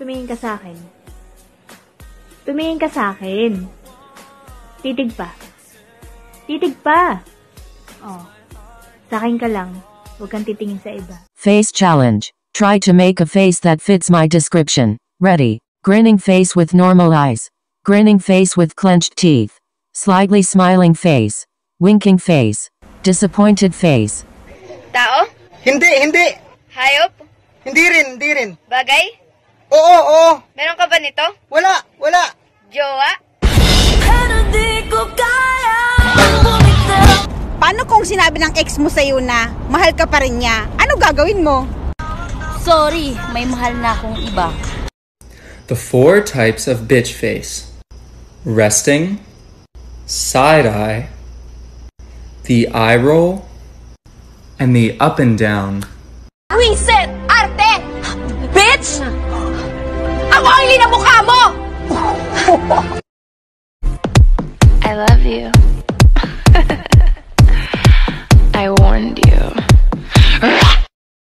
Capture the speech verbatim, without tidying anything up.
Tumingin ka sa akin. Tumingin ka sa akin. Titig pa. Titig pa. Oh. Sa akin ka lang. Huwag kang titingin sa iba. Face challenge. Try to make a face that fits my description. Ready. Grinning face with normal eyes. Grinning face with clenched teeth. Slightly smiling face. Winking face. Disappointed face. Tao? Hindi, hindi. Hayop? Hindi rin, hindi rin. Bagay? Oo, oo. Meron ka ba nito? Wala, wala. Jowa? Pero di ko kaya bumitaw. Paano kung sinabi ng ex mo sa'yo na mahal ka pa rin niya? Ano gagawin mo? Sorry, may mahal na akong iba. The four types of bitch face. Resting, side eye, the eye roll, and the up and down. Wiset! Arte! Bitch! Ang oily na mukha